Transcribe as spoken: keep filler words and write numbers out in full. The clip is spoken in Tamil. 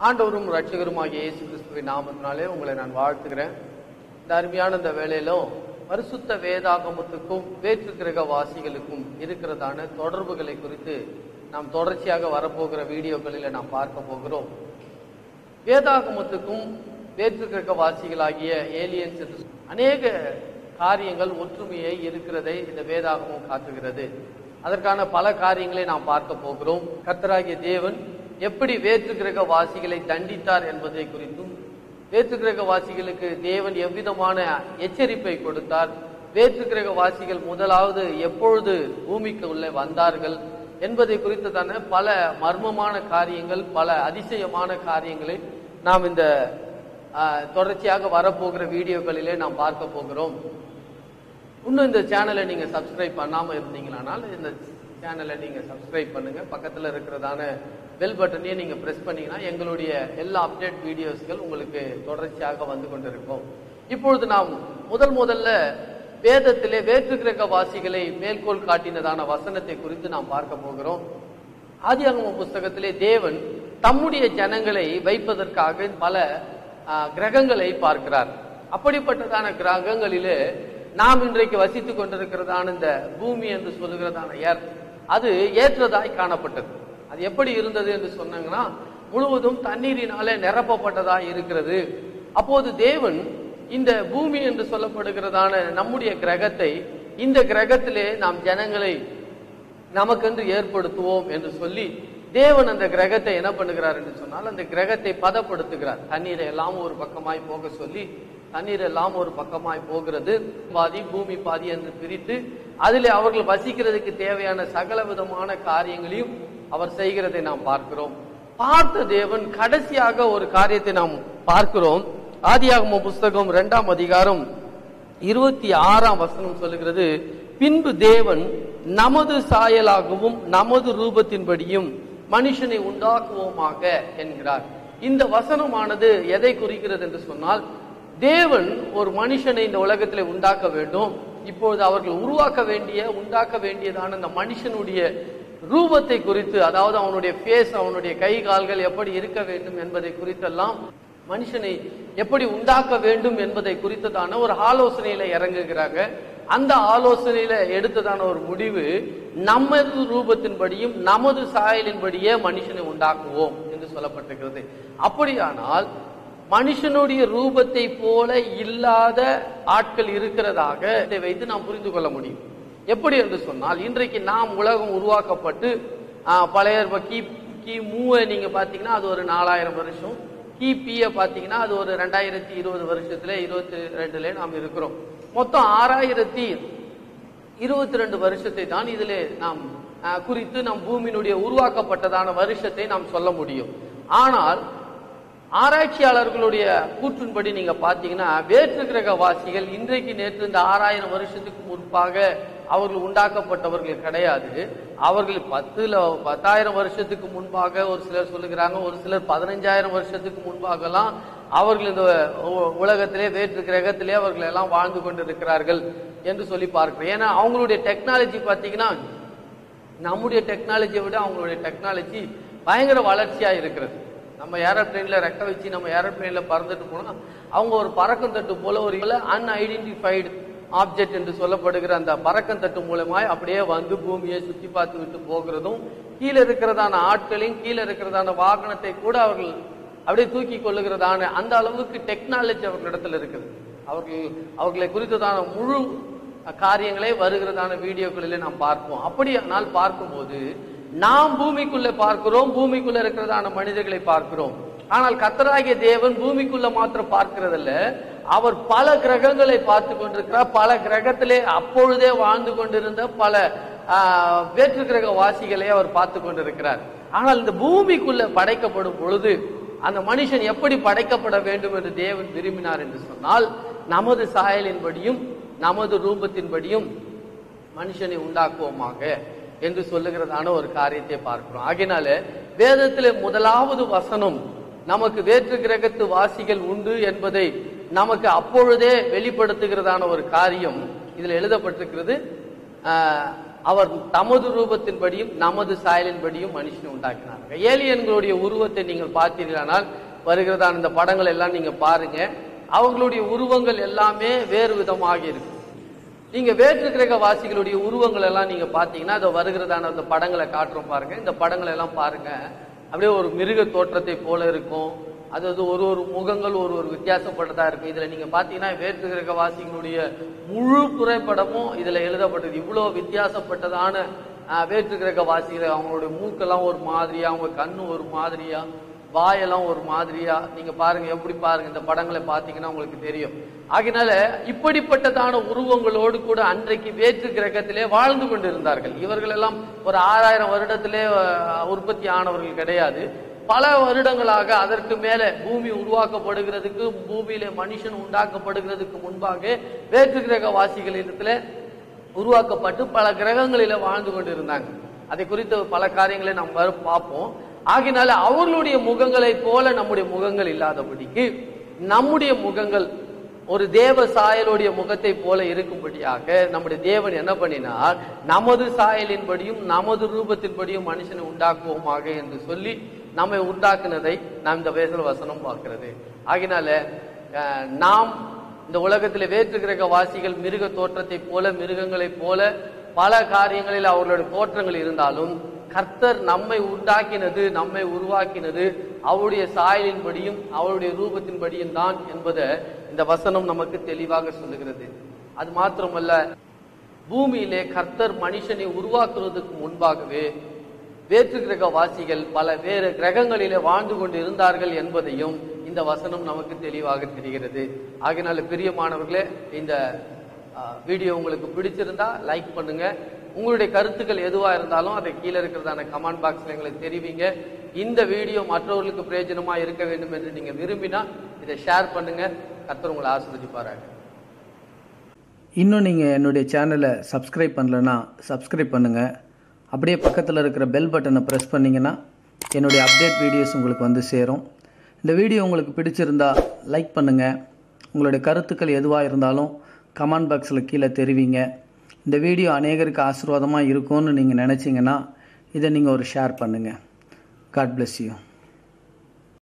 ஆண்டவரும் ரட்சகருமாகிய இயேசு கிறிஸ்துவின் நாமத்தினாலே உங்களை நான் வாழ்த்துகிறேன். இந்த அருமையான இந்த வேளையிலும் பரிசுத்த வேதாகமத்துக்கும் வேற்று கிரக வாசிகளுக்கும் இருக்கிறதான தொடர்புகளை குறித்து நாம் தொடர்ச்சியாக வரப்போகிற வீடியோக்களில் நாம் பார்க்க போகிறோம். வேதாகமத்துக்கும் வேற்று கிரக வாசிகளாகிய ஏலியன்ஸ் என்று அநேக காரியங்கள் ஒற்றுமையை இருக்கிறதை இந்த வேதாகமம் காட்டுகிறது. அதற்கான பல காரியங்களை நாம் பார்க்க போகிறோம். கர்த்தராகிய தேவன் எப்படி வேற்று கிரக வாசிகளை தண்டித்தார் என்பதை குறித்தும், வேற்று கிரக வாசிகளுக்கு தேவன் எவ்விதமான எச்சரிப்பை கொடுத்தார், வேற்று கிரக வாசிகள் முதலாவது எப்பொழுது பூமிக்கு உள்ளே வந்தார்கள் என்பதை குறித்ததான பல மர்மமான காரியங்கள், பல அதிசயமான காரியங்களை நாம் இந்த தொடர்ச்சியாக வரப்போகிற வீடியோக்களிலே நாம் பார்க்க போகிறோம். இன்னும் இந்த சேனலை நீங்க சப்ஸ்கிரைப் பண்ணாம இருந்தீங்களானால் இந்த சேனலை நீங்க சப்ஸ்கிரைப் பண்ணுங்க. பக்கத்துல இருக்கிறதான பெல் பட்டனையும் நீங்க பிரஸ் பண்ணீங்கன்னா எங்களுடைய எல்லா அப்டேட் வீடியோஸ்கள் உங்களுக்கு தொடர்ச்சியாக வந்து கொண்டிருக்கும். இப்பொழுது நாம் முதல் முதல்ல வேதத்திலே வேற்று கிரக வாசிகளை மேற்கோள் காட்டினதான வசனத்தை குறித்து நாம் பார்க்க போகிறோம். ஆதியாகம புஸ்தகத்திலே தேவன் தம்முடைய ஜனங்களை வைப்பதற்காக பல கிரகங்களை பார்க்கிறார். அப்படிப்பட்டதான கிரகங்களிலே நாம் இன்றைக்கு வசித்துக் கொண்டிருக்கிறதான இந்த பூமி என்று சொல்லுகிறதான எர்த், அது ஏற்றதாய் காணப்பட்டது. அது எப்படி இருந்தது என்று சொன்னாங்கன்னா, முழுவதும் தண்ணீரினாலே நிரப்பப்பட்டதாய் இருக்கிறது. அப்போது தேவன் இந்த பூமி என்று சொல்லப்படுகிறதான நம்முடைய கிரகத்தை, இந்த கிரகத்திலே நாம் ஜனங்களை நமக்கென்று ஏற்படுத்துவோம் என்று சொல்லி தேவன் அந்த கிரகத்தை என்ன பண்ணுகிறார் என்று சொன்னால், அந்த கிரகத்தை பதப்படுத்துகிறார். தண்ணீரை எல்லாம் ஒரு பக்கமாய் போக சொல்லி தண்ணீர் எல்லாம் ஒரு பக்கமாய் போகிறது, பாதி பூமி பாதி என்று பிரித்து அதிலே அவர்கள் வசிக்கிறதுக்கு தேவையான சகல விதமான காரியங்களையும் அவர் செய்கிறதை நாம் பார்க்கிறோம். பார்த்த தேவன் கடைசியாக ஒரு காரியத்தை நாம் பார்க்கிறோம். ஆதியாகம புஸ்தகம் இரண்டாம் அதிகாரம் இருபத்தி ஆறாம் வசனம் சொல்லுகிறது, பின்பு தேவன் நமது சாயலாகவும் நமது ரூபத்தின்படியும் மனுஷனை உண்டாக்குவோமாக என்கிறார். இந்த வசனமானது எதை குறிக்கிறது என்று சொன்னால், தேவன் ஒரு மனுஷனை இந்த உலகத்தில் உண்டாக்க வேண்டும். இப்பொழுது அவர்கள் உருவாக்க வேண்டிய உண்டாக்க வேண்டியதான இந்த மனுஷனுடைய ரூபத்தை குறித்து, அதாவது அவனுடைய பேஸ், அவனுடைய கை கால்கள் எப்படி இருக்க வேண்டும் என்பதை குறித்தெல்லாம், மனுஷனை எப்படி உண்டாக்க வேண்டும் என்பதை குறித்ததான ஒரு ஆலோசனையில இறங்குகிறாங்க. அந்த ஆலோசனையில எடுத்ததான ஒரு முடிவு, நமது ரூபத்தின்படியும் நமது சாயலின்படியே மனுஷனை உண்டாக்குவோம் என்று சொல்லப்பட்டிருக்கிறது. அப்படியானால் மனுஷனுடைய ரூபத்தை போல இல்லாத ஆட்கள் இருக்கிறதாக இதை வைத்து நாம் புரிந்து கொள்ள முடியும். எப்படி என்று சொன்னால், இன்றைக்கு நாம் உலகம் உருவாக்கப்பட்டு பழைய கி கி மூவை நீங்க பாத்தீங்கன்னா அது ஒரு நாலாயிரம் வருஷம், கிபிய பாத்தீங்கன்னா அது ஒரு ரெண்டாயிரத்தி இருபது வருஷத்துல இருபத்தி ரெண்டுல நாம் இருக்கிறோம். மொத்தம் ஆறாயிரத்தி இருபத்தி ரெண்டு வருஷத்தை தான் இதிலே நாம் குறித்து நம் பூமியினுடைய உருவாக்கப்பட்டதான வருஷத்தை நாம் சொல்ல முடியும். ஆனால் ஆராய்ச்சியாளர்களுடைய கூற்றின்படி நீங்க பாத்தீங்கன்னா, வேற்று கிரக வாசிகள் இன்றைக்கு நேற்று இந்த ஆறாயிரம் வருஷத்துக்கு முன்பாக அவர்கள் உண்டாக்கப்பட்டவர்கள் கிடையாது. அவர்கள் பத்துல பத்தாயிரம் வருஷத்துக்கு முன்பாக ஒரு சிலர் சொல்லுகிறாங்க, ஒரு சிலர் பதினஞ்சாயிரம் வருஷத்துக்கு முன்பாகலாம் அவர்கள் இந்த உலகத்திலே வேற்று கிரகத்திலே அவர்கள் எல்லாம் வாழ்ந்து கொண்டிருக்கிறார்கள் என்று சொல்லி பார்க்கிறோம். ஏன்னா அவங்களுடைய டெக்னாலஜி பாத்தீங்கன்னா நம்முடைய டெக்னாலஜியை விட அவங்களுடைய டெக்னாலஜி பயங்கர வளர்ச்சியா இருக்கிறது. நம்ம ஏரோப்ளைன்ல ரெக்க வச்சு நம்ம ஏரோப்ளைன்ல பறந்துட்டு போனா அவங்க ஒரு பறக்கும் தட்டு போல ஒரு அன்ஐடென்டிஃபைடு ஆப்ஜெக்ட் என்று சொல்லப்படுகிற அந்த பறக்கும் தட்டு மூலமாய் அப்படியே வந்து பூமியை சுற்றி பார்த்து விட்டு போகிறதும், கீழே இருக்கிறதான ஆட்களையும் கீழே இருக்கிறதான வாகனத்தை கூட அவர்கள் அப்படியே தூக்கி கொள்ளுகிறதான அந்த அளவுக்கு டெக்னாலஜி அவர்களிடத்தில் இருக்குது. அவர்கள் அவர்களை குறித்ததான முழு காரியங்களே வருகிறதான வீடியோக்களிலே நாம் பார்ப்போம். அப்படியானால் பார்க்கும்போது நாம் பூமிக்குள்ள பார்க்கிறோம், பூமிக்குள்ள இருக்கிறதான மனிதர்களை பார்க்கிறோம். ஆனால் கர்த்தராகிய தேவன் பூமிக்குள்ள மாத்திரம் பார்க்கிறதில்ல, அவர் பல கிரகங்களை பார்த்து கொண்டிருக்கிறார். பல கிரகத்திலே அப்பொழுதே வாழ்ந்து கொண்டிருந்த பல வேற்று கிரக வாசிகளை அவர் பார்த்து கொண்டிருக்கிறார். ஆனால் இந்த பூமிக்குள்ள படைக்கப்படும் பொழுது அந்த மனுஷன் எப்படி படைக்கப்பட வேண்டும் என்று தேவன் விரும்பினார் என்று சொன்னால், நமது சாயலின்படியும் நமது ரூபத்தின்படியும் மனுஷனை உண்டாக்குவோமாக என்று சொல்லுகிறதான ஒரு காரியத்தை பார்க்கிறோம். ஆகினால வேதத்திலே முதலாவது வசனம் நமக்கு வேற்று கிரகத்து வாசிகள் உண்டு என்பதை நமக்கு அப்பொழுதே வெளிப்படுத்துகிறதான ஒரு காரியம் இதுல எழுதப்பட்டிருக்கிறது. அவர் தமது ரூபத்தின்படியும் நமது சாயலின்படியும் மனுஷனை உண்டாக்கினார்கள். ஏலியன்களுடைய உருவத்தை நீங்கள் பார்த்தீர்களானால் வருகிறதான இந்த படங்கள் எல்லாம் நீங்க பாருங்க, அவங்களுடைய உருவங்கள் எல்லாமே வேறு விதமாக இருக்கும். நீங்க வேற்று கிரக வாசிகளுடைய உருவங்கள் எல்லாம் நீங்க பாத்தீங்கன்னா அதை வருகிறதான அந்த படங்களை காட்டுறோம் பாருங்க. இந்த படங்களை எல்லாம் பாருங்க, அப்படியே ஒரு மிருக தோற்றத்தை போல இருக்கும். அதாவது ஒரு ஒரு முகங்கள் ஒரு ஒரு வித்தியாசப்பட்டதா இருக்கும். இதுல நீங்க பாத்தீங்கன்னா வேற்று கிரக வாசிகளுடைய முழு புகைப்படமும் இதுல எழுதப்பட்டது. இவ்வளவு வித்தியாசப்பட்டதான வேற்று கிரக வாசிகள், அவங்களுடைய மூக்கெல்லாம் ஒரு மாதிரியா, அவங்க கண்ணு ஒரு மாதிரியா, வாயெல்லாம் ஒரு மாதிரியா, நீங்க பாருங்க, எப்படி பாருங்க இந்த படங்களை பாத்தீங்கன்னா உங்களுக்கு தெரியும். ஆகினால இப்படிப்பட்டதான உருவங்களோடு கூட அன்றைக்கு வேற்று கிரகத்திலே வாழ்ந்து கொண்டிருந்தார்கள். இவர்கள் எல்லாம் ஒரு ஆறாயிரம் வருடத்திலே உற்பத்தி ஆனவர்கள் கிடையாது. பல வருடங்களாக அதற்கு மேல பூமி உருவாக்கப்படுகிறதுக்கு, பூமியில மனுஷன் உண்டாக்கப்படுகிறதுக்கு முன்பாக வேற்று கிரக வாசிகளிடத்துல உருவாக்கப்பட்டு பல கிரகங்களில வாழ்ந்து கொண்டிருந்தாங்க. அதை குறித்த பல காரியங்களை நாம் பார்ப்போம். ஆகினால அவர்களுடைய முகங்களை போல நம்முடைய முகங்கள் இல்லாதபடிக்கு நம்முடைய முகங்கள் ஒரு தேவ சாயலுடைய முகத்தை போல இருக்கும்படியாக நம்முடைய தேவன் என்ன பண்ணினார், நமது சாயலின்படியும் நமது ரூபத்தின்படியும் மனுஷனை உண்டாக்குவோமாக என்று சொல்லி நம்மை உண்டாக்குனதை நாம் இந்த வேத வசனம் பார்க்கிறது. ஆகினால நாம் இந்த உலகத்தில் வேற்று கிரக வாசிகள் மிருக தோற்றத்தை போல, மிருகங்களை போல பல காரியங்களில் அவர்களுடைய தோற்றங்கள் இருந்தாலும் கர்த்தர் நம்மை உண்டாக்கினது, நம்மை உருவாக்கினது அவருடைய சாயலின்படியும் அவருடைய ரூபத்தின்படியும் தான் என்பதை இந்த வசனம் நமக்கு தெளிவாக சொல்லுகிறது. அது மாத்திரமல்ல, பூமியிலே கர்த்தர் மனுஷனை உருவாக்குவதற்கு முன்பாகவே வேற்று கிரக வாசிகள் பல வேறு கிரகங்களிலே வாழ்ந்து கொண்டு இருந்தார்கள் என்பதையும் இந்த வசனம் நமக்கு தெளிவாக தெரிகிறது. ஆகினால பிரியமானவர்களே, இந்த வீடியோ உங்களுக்கு பிடிச்சிருந்தா லைக் பண்ணுங்க. உங்களுடைய கருத்துக்கள் எதுவா இருந்தாலும் அதை கீழே இருக்கிறதான கமெண்ட் பாக்ஸ்ல எங்களுக்கு தெரிவிங்க. இந்த வீடியோ மற்றவர்களுக்கு பிரயோஜனமா இருக்க வேண்டும் என்று நீங்க விரும்பினா இதை ஷேர் பண்ணுங்க. கர்த்தர் உங்களை ஆசீர்வதிப்பாராக. இன்னும் நீங்கள் என்னுடைய சேனலை சப்ஸ்கிரைப் பண்ணலன்னா சப்ஸ்கிரைப் பண்ணுங்கள். அப்படியே பக்கத்தில் இருக்கிற பெல் பட்டனை ப்ரெஸ் பண்ணிங்கன்னா என்னுடைய அப்டேட் வீடியோஸ் உங்களுக்கு வந்து சேரும். இந்த வீடியோ உங்களுக்கு பிடிச்சிருந்தா லைக் பண்ணுங்கள். உங்களுடைய கருத்துக்கள் எதுவாக இருந்தாலும் கமெண்ட் பாக்ஸில் கீழே தெரிவிங்க. இந்த வீடியோ அநேகருக்கு ஆசீர்வாதமாக இருக்கும்னு நீங்கள் நினச்சிங்கன்னா இதை நீங்கள் ஒரு ஷேர் பண்ணுங்கள். God bless you.